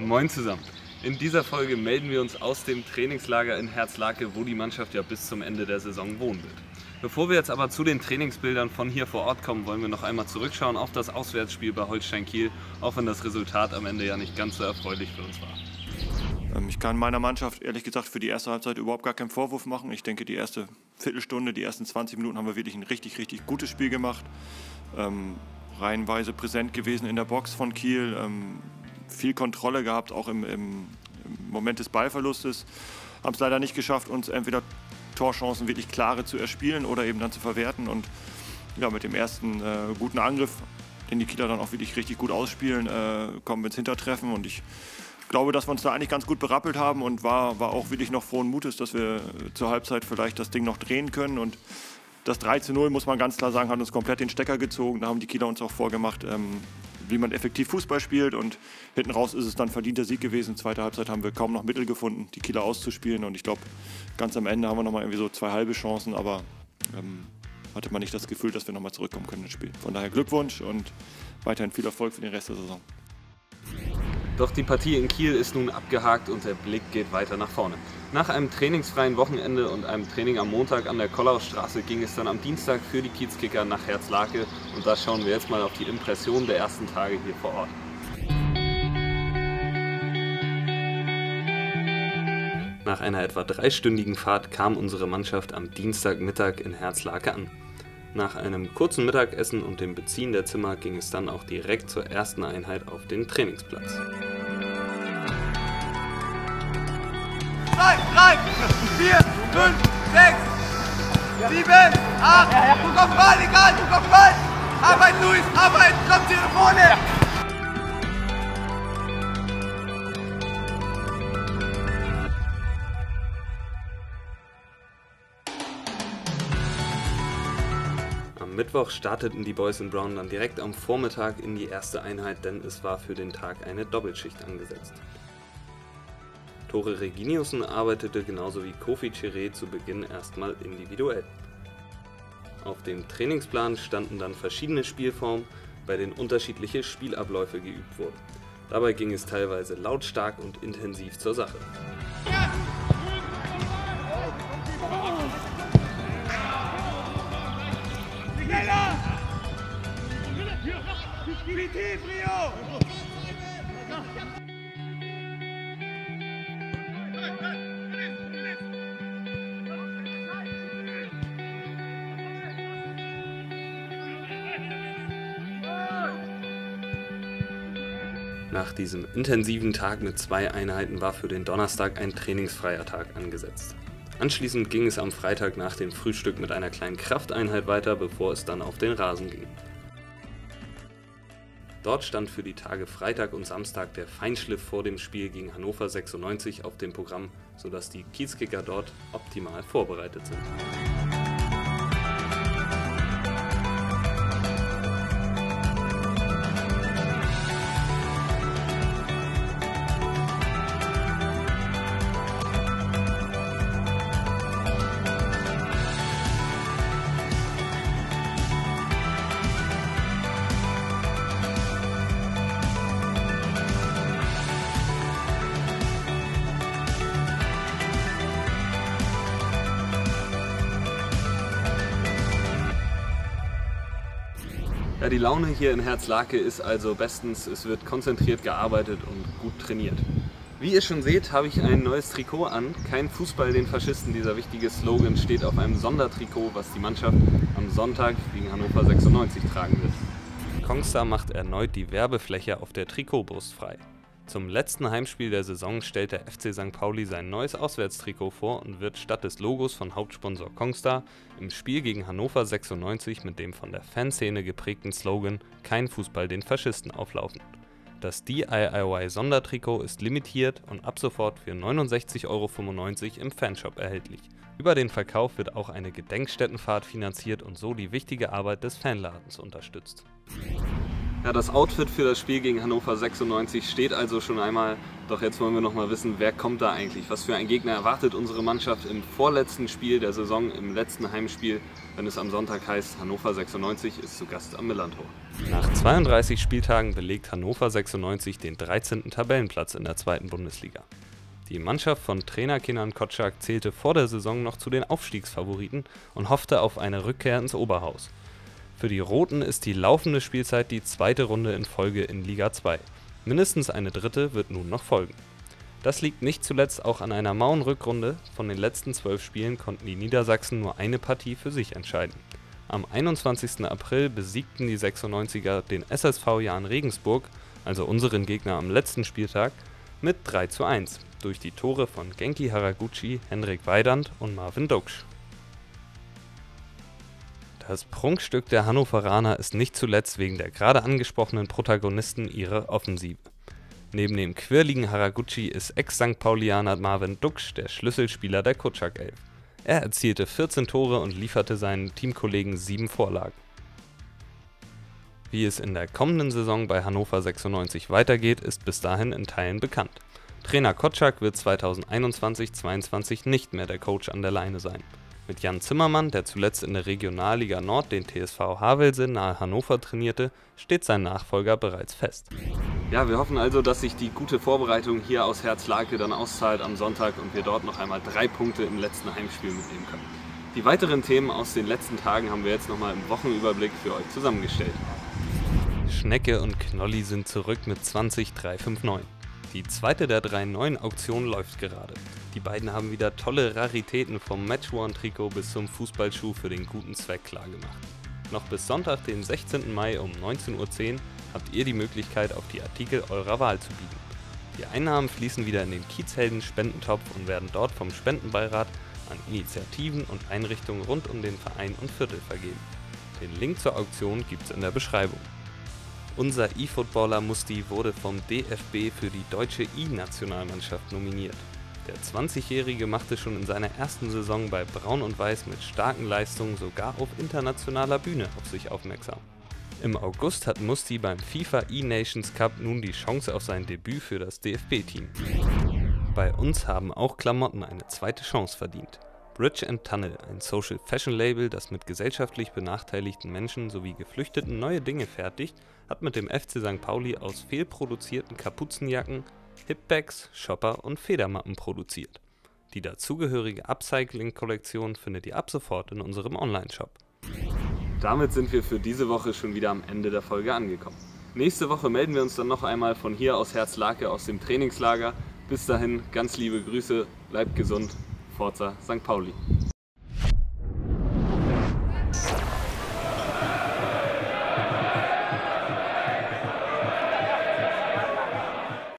Moin zusammen! In dieser Folge melden wir uns aus dem Trainingslager in Herzlake, wo die Mannschaft ja bis zum Ende der Saison wohnen wird. Bevor wir jetzt aber zu den Trainingsbildern von hier vor Ort kommen, wollen wir noch einmal zurückschauen auf das Auswärtsspiel bei Holstein Kiel, auch wenn das Resultat am Ende ja nicht ganz so erfreulich für uns war. Ich kann meiner Mannschaft ehrlich gesagt für die erste Halbzeit überhaupt gar keinen Vorwurf machen. Ich denke, die erste Viertelstunde, die ersten 20 Minuten haben wir wirklich ein richtig gutes Spiel gemacht. Reihenweise präsent gewesen in der Box von Kiel, viel Kontrolle gehabt, auch im Moment des Ballverlustes. Haben es leider nicht geschafft, uns entweder Torchancen wirklich klare zu erspielen oder eben dann zu verwerten. Und ja, mit dem ersten guten Angriff, den die Kieler dann auch wirklich richtig gut ausspielen, kommen wir ins Hintertreffen. Und ich glaube, dass wir uns da eigentlich ganz gut berappelt haben und war auch wirklich noch frohen Mutes, dass wir zur Halbzeit vielleicht das Ding noch drehen können. Und das 3:0, muss man ganz klar sagen, hat uns komplett den Stecker gezogen. Da haben die Kieler uns auch vorgemacht, wie man effektiv Fußball spielt. Und hinten raus ist es dann verdienter Sieg gewesen. Zweite Halbzeit haben wir kaum noch Mittel gefunden, die Kieler auszuspielen. Und ich glaube, ganz am Ende haben wir nochmal irgendwie so 2 halbe Chancen. Aber hatte man nicht das Gefühl, dass wir nochmal zurückkommen können ins Spiel. Von daher Glückwunsch und weiterhin viel Erfolg für den Rest der Saison. Doch die Partie in Kiel ist nun abgehakt und der Blick geht weiter nach vorne. Nach einem trainingsfreien Wochenende und einem Training am Montag an der Kollaustraße ging es dann am Dienstag für die Kiezkicker nach Herzlake und da schauen wir jetzt mal auf die Impressionen der ersten Tage hier vor Ort. Nach einer etwa 3-stündigen Fahrt kam unsere Mannschaft am Dienstagmittag in Herzlake an. Nach einem kurzen Mittagessen und dem Beziehen der Zimmer ging es dann auch direkt zur ersten Einheit auf den Trainingsplatz. 3, 4, 5, 6, 7, 8, guck auf den Ball, egal, guck auf den Ball! Arbeit, Luis, Arbeit, kommt hier nach vorne! Am Mittwoch starteten die Boys in Brown dann direkt am Vormittag in die erste Einheit, denn es war für den Tag eine Doppelschicht angesetzt. Tore Reginiussen arbeitete genauso wie Kofi Chiré zu Beginn erstmal individuell. Auf dem Trainingsplan standen dann verschiedene Spielformen, bei denen unterschiedliche Spielabläufe geübt wurden. Dabei ging es teilweise lautstark und intensiv zur Sache. Nach diesem intensiven Tag mit 2 Einheiten war für den Donnerstag ein trainingsfreier Tag angesetzt. Anschließend ging es am Freitag nach dem Frühstück mit einer kleinen Krafteinheit weiter, bevor es dann auf den Rasen ging. Dort stand für die Tage Freitag und Samstag der Feinschliff vor dem Spiel gegen Hannover 96 auf dem Programm, sodass die Kiezkicker dort optimal vorbereitet sind. Ja, die Laune hier in Herzlake ist also bestens, es wird konzentriert gearbeitet und gut trainiert. Wie ihr schon seht, habe ich ein neues Trikot an. Kein Fußball den Faschisten, dieser wichtige Slogan steht auf einem Sondertrikot, was die Mannschaft am Sonntag gegen Hannover 96 tragen wird. Kongstar macht erneut die Werbefläche auf der Trikotbrust frei. Zum letzten Heimspiel der Saison stellt der FC St. Pauli sein neues Auswärtstrikot vor und wird statt des Logos von Hauptsponsor Kongstar im Spiel gegen Hannover 96 mit dem von der Fanszene geprägten Slogan „Kein Fußball den Faschisten" auflaufen. Das DIY-Sondertrikot ist limitiert und ab sofort für 69,95 € im Fanshop erhältlich. Über den Verkauf wird auch eine Gedenkstättenfahrt finanziert und so die wichtige Arbeit des Fanladens unterstützt. Ja, das Outfit für das Spiel gegen Hannover 96 steht also schon einmal. Doch jetzt wollen wir noch mal wissen, wer kommt da eigentlich? Was für ein Gegner erwartet unsere Mannschaft im vorletzten Spiel der Saison, im letzten Heimspiel, wenn es am Sonntag heißt, Hannover 96 ist zu Gast am Millerntor. Nach 32 Spieltagen belegt Hannover 96 den 13. Tabellenplatz in der 2. Bundesliga. Die Mannschaft von Trainer Kenan Kotschak zählte vor der Saison noch zu den Aufstiegsfavoriten und hoffte auf eine Rückkehr ins Oberhaus. Für die Roten ist die laufende Spielzeit die 2. Runde in Folge in Liga 2. Mindestens eine 3. wird nun noch folgen. Das liegt nicht zuletzt auch an einer mauen Rückrunde. Von den letzten 12 Spielen konnten die Niedersachsen nur eine Partie für sich entscheiden. Am 21. April besiegten die 96er den SSV Jahn Regensburg, also unseren Gegner am letzten Spieltag, mit 3:1 durch die Tore von Genki Haraguchi, Henrik Weidand und Marvin Duksch. Das Prunkstück der Hannoveraner ist nicht zuletzt wegen der gerade angesprochenen Protagonisten ihre Offensive. Neben dem quirligen Haraguchi ist Ex-St. Paulianer Marvin Duksch der Schlüsselspieler der Kotschak-Elf. Er erzielte 14 Tore und lieferte seinen Teamkollegen 7 Vorlagen. Wie es in der kommenden Saison bei Hannover 96 weitergeht, ist bis dahin in Teilen bekannt. Trainer Kotschak wird 2021/22 nicht mehr der Coach an der Leine sein. Mit Jan Zimmermann, der zuletzt in der Regionalliga Nord den TSV Havelse nahe Hannover trainierte, steht sein Nachfolger bereits fest. Ja, wir hoffen also, dass sich die gute Vorbereitung hier aus Herzlake dann auszahlt am Sonntag und wir dort noch einmal 3 Punkte im letzten Heimspiel mitnehmen können. Die weiteren Themen aus den letzten Tagen haben wir jetzt nochmal im Wochenüberblick für euch zusammengestellt. Schnecke und Knolli sind zurück mit 20.359. Die zweite der 3 neuen Auktionen läuft gerade. Die beiden haben wieder tolle Raritäten vom Match-Worn-Trikot bis zum Fußballschuh für den guten Zweck klargemacht. Noch bis Sonntag, den 16. Mai um 19:10 Uhr habt ihr die Möglichkeit, auf die Artikel eurer Wahl zu bieten. Die Einnahmen fließen wieder in den Kiezhelden-Spendentopf und werden dort vom Spendenbeirat an Initiativen und Einrichtungen rund um den Verein und Viertel vergeben. Den Link zur Auktion gibt's in der Beschreibung. Unser E-Footballer Musti wurde vom DFB für die deutsche E-Nationalmannschaft nominiert. Der 20-Jährige machte schon in seiner ersten Saison bei Braun und Weiß mit starken Leistungen sogar auf internationaler Bühne auf sich aufmerksam. Im August hat Musti beim FIFA E-Nations Cup nun die Chance auf sein Debüt für das DFB-Team. Bei uns haben auch Klamotten eine zweite Chance verdient. Bridge & Tunnel, ein Social-Fashion-Label, das mit gesellschaftlich benachteiligten Menschen sowie Geflüchteten neue Dinge fertigt, hat mit dem FC St. Pauli aus fehlproduzierten Kapuzenjacken, Hipbags, Shopper und Federmappen produziert. Die dazugehörige Upcycling-Kollektion findet ihr ab sofort in unserem Online-Shop. Damit sind wir für diese Woche schon wieder am Ende der Folge angekommen. Nächste Woche melden wir uns dann noch einmal von hier aus Herzlake aus dem Trainingslager. Bis dahin ganz liebe Grüße, bleibt gesund, Forza St. Pauli.